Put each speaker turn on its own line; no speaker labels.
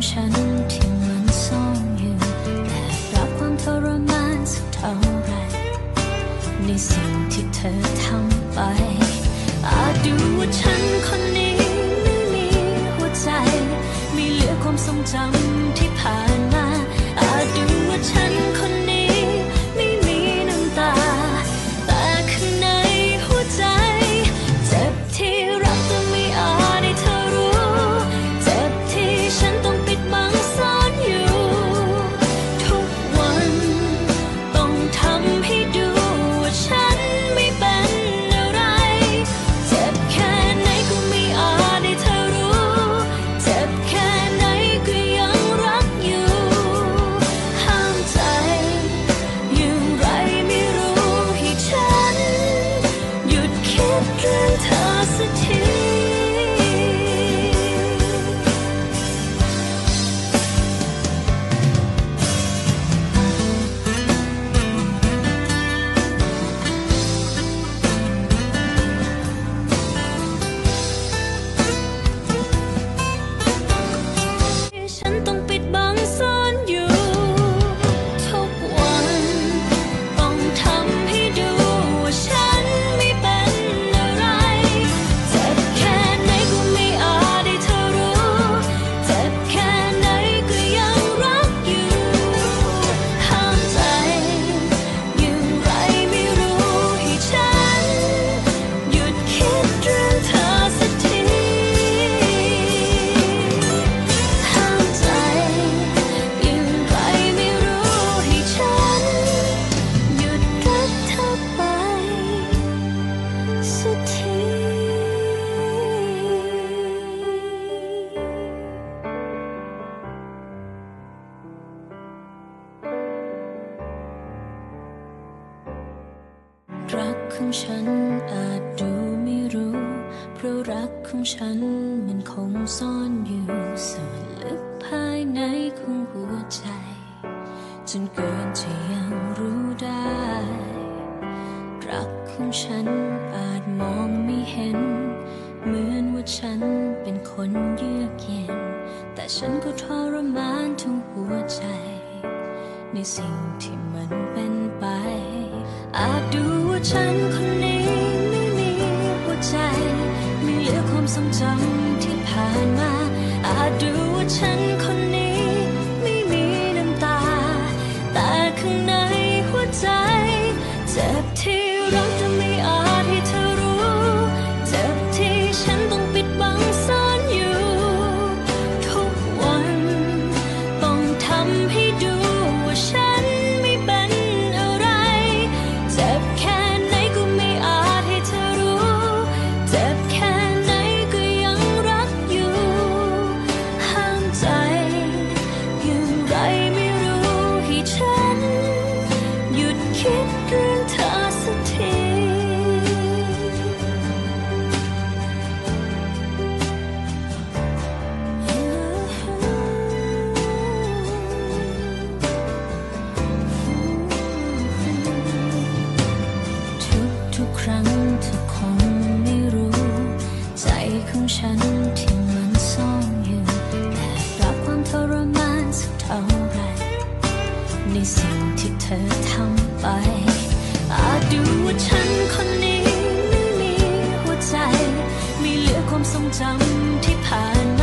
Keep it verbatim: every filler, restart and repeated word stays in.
ฉันที่มันซ่อนอยู่แต่รับความทรมานสักเท่าไรในสิ่งที่เธอทำไปอาจดูว่าฉันคนนี้ไม่มีหัวใจไม่เหลือความทรงจำที่ผ่านมาอาจดูว่าฉันคนนี้ไม่มีน้ำตาแต่ข้างในหัวใจเจ็บที่รักแต่ไม่อาจให้เธอรู้เจ็บที่ฉันต้องปิดบังซ่อนอยู่ทุกวันต้องทำให้ดูว่าฉันไม่เป็นอะไรเจ็บแค่ไหนก็ไม่อาจให้เธอรู้เจ็บแค่ไหนก็ยังรักอยู่ห้ามใจอย่างไรไม่รู้ให้ฉันหยุดคิดเรื่องเธอสักทีฉันต้องปิดบังซ่อนอยู่ทุกวันต้องทำให้ดูว่าฉันไม่เป็นอะไรเจ็บแค่ไหนก็ไม่อาจให้เธอรู้เจ็บแค่ไหนก็ยังรักอยู่ห้ามใจอย่างไรไม่รู้ให้ฉันหยุดคิดเรื่องเธอสักทีห้ามใจอย่างไรไม่รู้ให้ฉันหยุดรักเธอไปสักทีรักของฉันอาจดูไม่รู้เพราะรักของฉันมันคงซ่อนอยู่ส่วนลึกภายในของหัวใจจนเกินจะยังรู้ได้รักของฉันอาจมองไม่เห็นเหมือนว่าฉันเป็นคนเยือกเย็นแต่ฉันก็ทรมานทั้งหัวใจในสิ่งที่มันเป็นไปอาจดูว่าฉันคนนี้ไม่มีหัวใจไม่เหลือความทรงจำที่ผ่านมาอาจดูว่าฉันคนนี้ไม่มีน้ำตาแต่ข้างในหัวใจเจ็บที่รักแต่ไม่อาจให้เธอรู้เจ็บที่ฉันต้องปิดบังซ่อนอยู่ทุกวันต้องทำให้ดูว่าฉันไม่เป็นอะไรเจ็บแค่ไหนก็ไม่อาจให้เธอรู้เจ็บแค่ไหนก็ยังรักอยู่ห้ามใจอย่างไรไม่รู้ให้ฉันหยุดคิดเรื่องเธอสักทีทุกทุกครั้งเธอคงไม่รู้ใจของฉันที่มันซ่อนอยู่แต่รับความทรมานสักเท่าไรในสิ่งที่เธอทำไปอาจดูว่าฉันคนนี้ไม่มีหัวใจไม่เหลือความทรงจำที่ผ่านมา